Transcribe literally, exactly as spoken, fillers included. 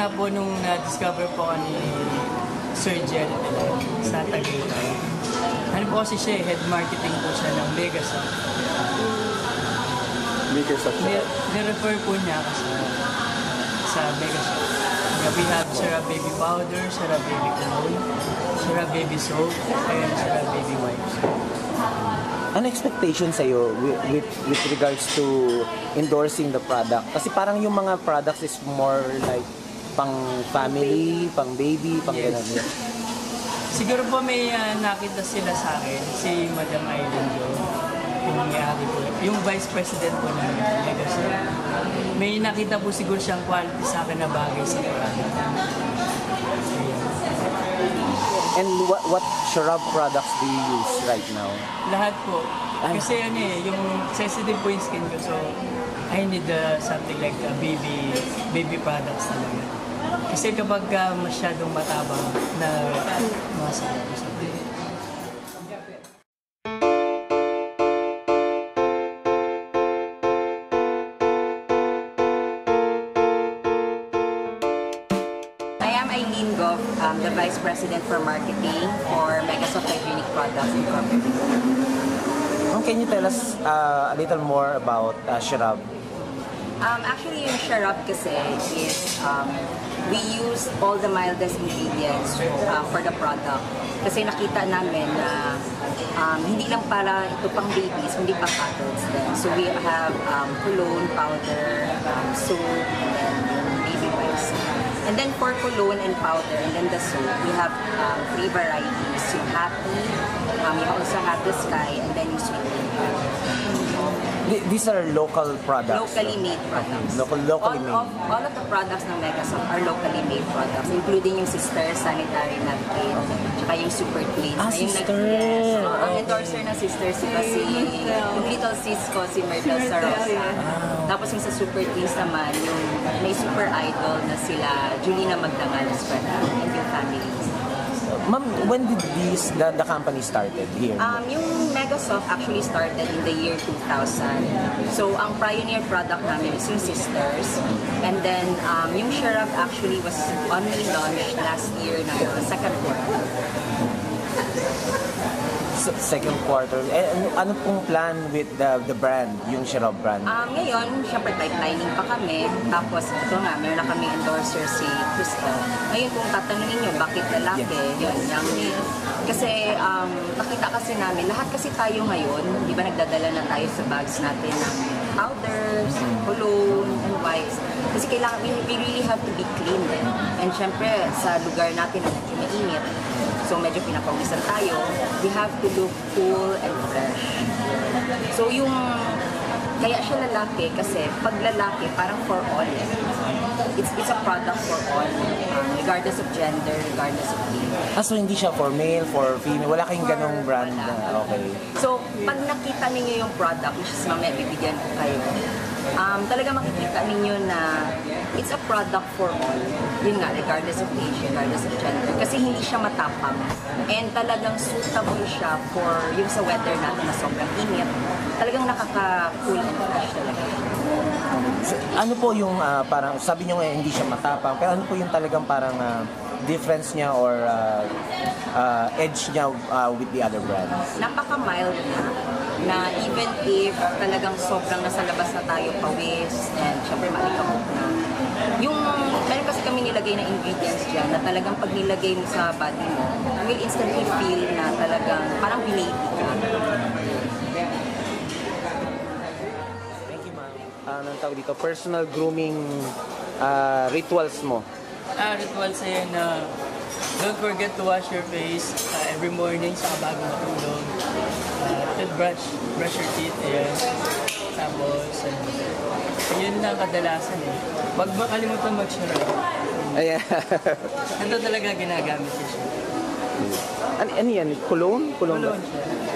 simula po nung na-discover po ni Sir Jel sa Tagaytay. Ano po kasi siya, head marketing po siya ng Megasoft. Megasoft? Ni-refer po niya kasi sa Megasoft. We have Sarah Baby Powder, Sarah Baby Cologne, Sarah Baby Soap, and Sarah Baby Wipes. Ano expectation sa'yo with, with, with regards to endorsing the product? Kasi parang yung mga products is more like pang family, pang baby, pang Yes. gano'n. Siguro po may uh, nakita sila sa akin, si Madam Aileen Jo, yung may-ari po, yung Vice President po ng Megasoft. May nakita po siguro siyang quality sa akin na bagay sa product. And what, what Sharab products do you use right now? Lahat po. Kasi ano eh, yung sensitive po yung skin ko, so I need uh, something like uh, baby baby products talaga. Kasi kapag uh, masyadong matabang na masakit ko sa baby. Um, the Vice President for Marketing for Megasoft Hygienic Products Incorporated. Um, can you tell us uh, a little more about uh, Sharab? Um, actually, yung Sharab kasi is um, we use all the mildest ingredients uh, for the product. Kasi nakita namin na um, hindi lang para ito pang babies, hindi pang adults din. So we have um, cologne, powder, um, soap, and then baby wipes. And then for cologne and powder, and then the soap, we have um, three varieties. Yung Happy, um, you also have the Sky, and then yung Sweet Pink. These are local products? Locally made products. Local, locally all, made? Of, all of the products ng Megasoft are locally made products, including yung Sister Sanitary Napkin, tsaka yung Super Clean. Ah, yung Sister! Yes. So, ang Okay. endorser ng Sister sila si, yung Little Sis ko, si Myrtle Sarosa. Tapos yung sa Super Cleans naman, yung may super idol na sila, Julina Magdangal Escuela, and yung family. Ma'am, when did these, the, the company started here? Um, yung Megasoft actually started in the year two thousand. So, ang pioneer product namin is yung Sisters. And then, um, yung Sharab actually was only launched last year na second quarter. S- second quarter. Eh, ano, ano pong plan with the the brand, yung Sharab brand? Um, ngayon, syempre pipelining pa kami. Tapos, ito nga, meron na kami endorser si Crystal. Ngayon, kung tatanungin nyo, bakit lalaki? Yes. Yun, young male. Kasi, um, nakita kasi namin, lahat kasi tayo ngayon, di ba nagdadala na tayo sa bags natin ng powders, cologne, and wipes. Kasi kailangan, we, we really have to be clean din. And syempre, sa lugar natin na medyo mainit, so medyo pinapawisan tayo, we have to look cool and fresh. So yung, kaya siya lalaki kasi pag lalaki, parang for all. Eh. It's, it's a product for all, um, regardless of gender, regardless of age. Ah, so hindi siya for male, for female? Wala kayong ganong brand na, okay. So, pag nakita ninyo yung product, which is mamaya bibigyan ko kayo, um, talaga makikita ninyo na it's a product for all. Yun nga, regardless of age, regardless of gender. Kasi hindi siya matapang. And talagang suitable siya for yung sa weather natin na sobrang init. Talagang nakaka-cool and fresh talaga. So, ano po yung uh, parang, sabi nyo nga hindi siya matapang, pero ano po yung talagang parang uh, difference niya or uh, uh, edge niya uh, with the other brands? Napaka-mild na, na even if talagang sobrang nasa labas na tayo pawis and syempre malikabok na. Yung, meron kasi kami nilagay na ingredients dyan na talagang pag nilagay mo sa body mo, you will instantly feel na talagang parang binaby ka. Thank you, ma'am. Uh, anong tawag dito? Personal grooming uh, rituals mo? Ah, ritual sa'yo na don't forget to wash your face uh, every morning sa bago matulog. Uh, toothbrush, brush your teeth, ayan. Tapos, uh, yun lang kadalasan eh. Huwag makalimutan mag-shower. Ayan. Ito talaga ginagamit ko siya. Ano, ano yan? Cologne? Cologne ba? Cologne siya.